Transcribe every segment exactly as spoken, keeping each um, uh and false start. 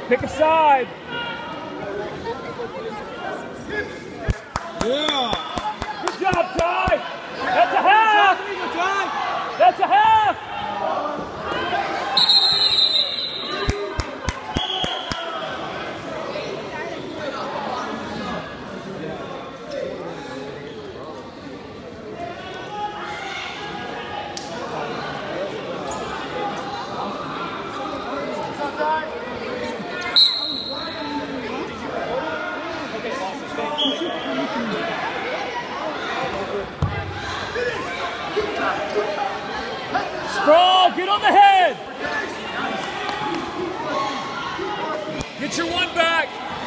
Pick a side. Yeah. Good job, Ty. That's a half. That's a half. Sprawl, get on the head. Get your one back.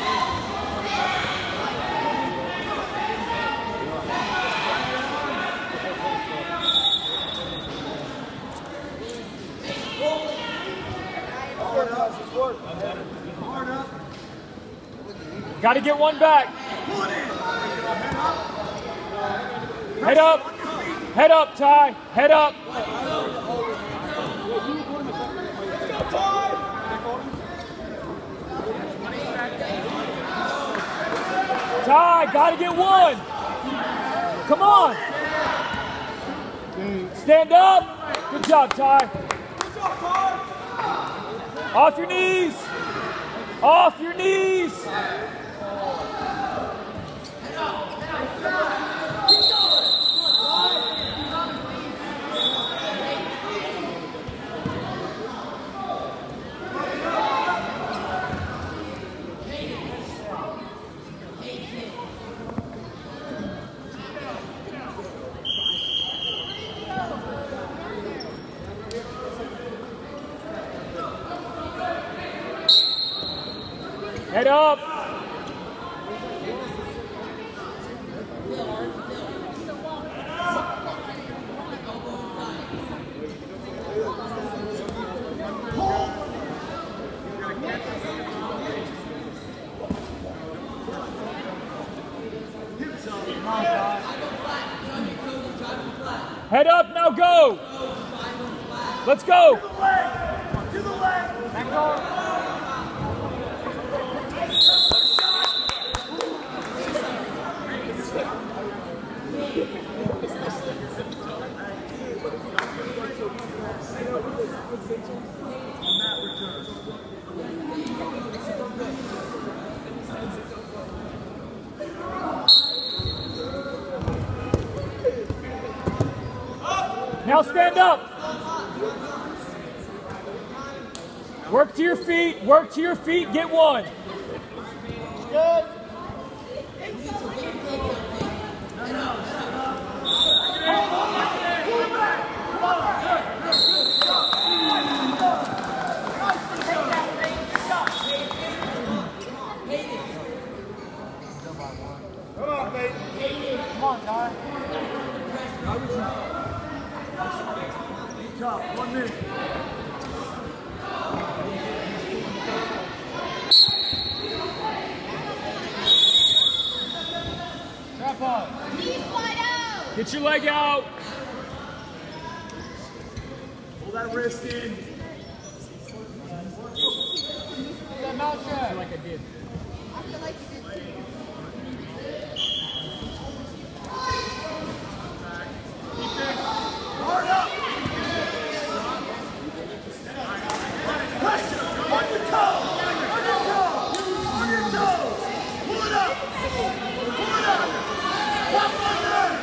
Got to get one back. Head up. Head up, Ty. Head up. Ty, gotta get one. Come on. Stand up. Good job, Ty. Off your knees. Off your knees. Head up. Head up, now go. Let's go. To the leg. Back on. Now stand up. Work to your feet. Work to your feet. Get one. Good. Come on, baby. Come on, Ty. Top, one minute. Trap on. Knees wide out. Get your leg out. Pull that wrist in. That mouth shut. I feel like I did. I feel like you did too. Hard up. Pressure on your toes. On your toes. On your toes. Pull it up. Pull it up. Pop under.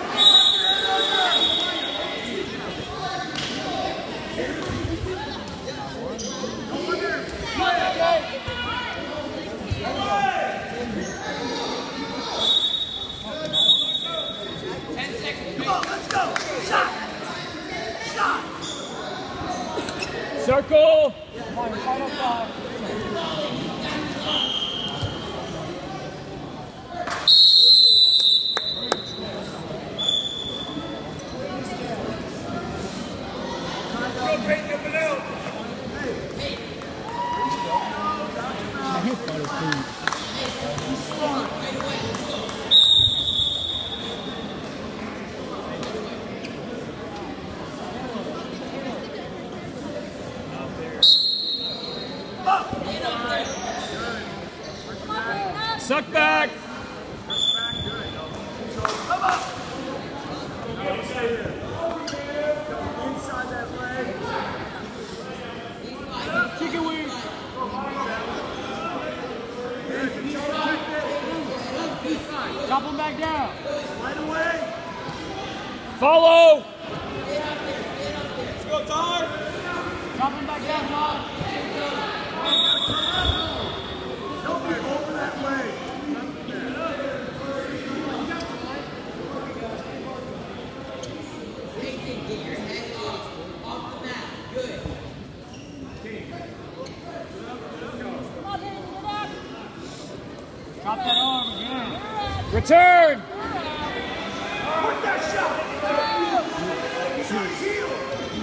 Come on, let's go. Shot. Shot. Circle. Come on, final five. Up. Tuck back. Come up. Stay here. Inside that leg. Chicken wings. Chop him back down. Right away. Follow. Let's go, Tyler. Chop him back down, Todd. Don't be over that way. Chop that arm again. Return. Put that shot. Shot his heel.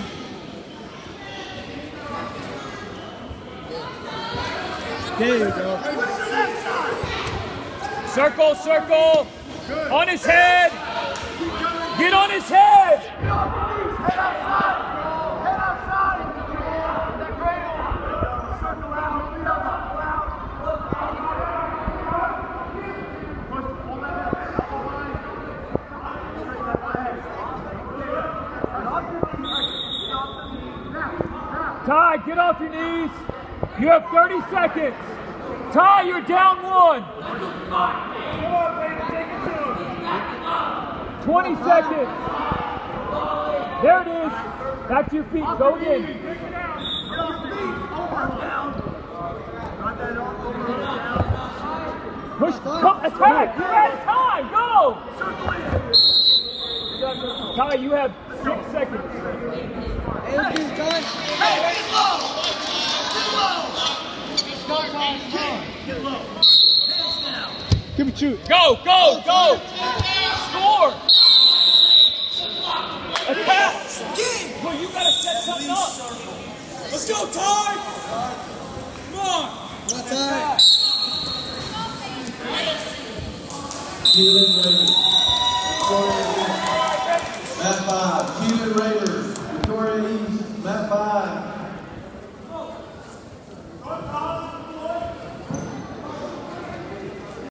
There you go. Put it to the left side. Circle, circle. Good. On his head. Keep coming. Get on his head. Get off your knees. Head outside. Head outside. That cradle. Circle out. Feet up. Circle out. Push. Hold that up. Elbow line. Straighten that leg. Get off your knees. Get off the knees. Now. Now. Ty, get off your knees. You have thirty seconds. Ty, you're down one. Come on, baby. Take it to him. twenty seconds. There it is. Back to your feet. Go in. Get off your feet. Over and down. Got that off. Over and down. Push. Come, attack. You're out of time. Go. Circle in. Ty, you have six seconds. Hey, get low. Get low. Get low. Hands down. Give it shoot. Go, go, go. Score. Attack. Well, you gotta set something up. Let's go, Ty. Come on. What's up? Go, baby.